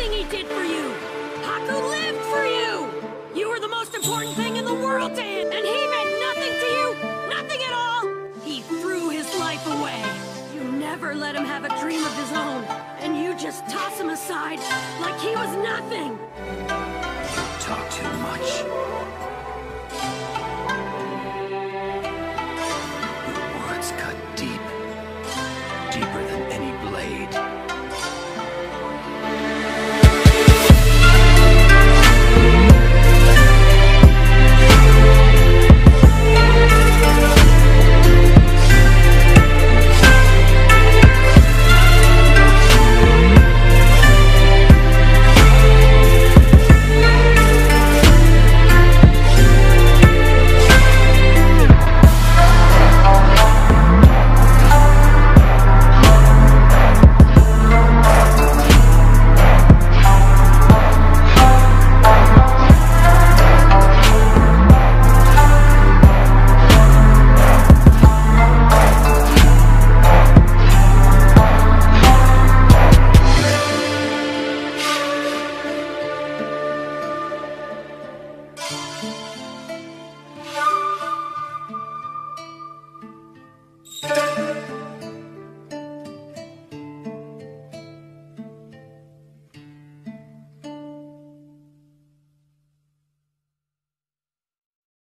everything he did for you! Haku lived for you! You were the most important thing in the world to him, and he meant nothing to you! Nothing at all! He threw his life away! You never let him have a dream of his own, and you just toss him aside like he was nothing! Talk too much.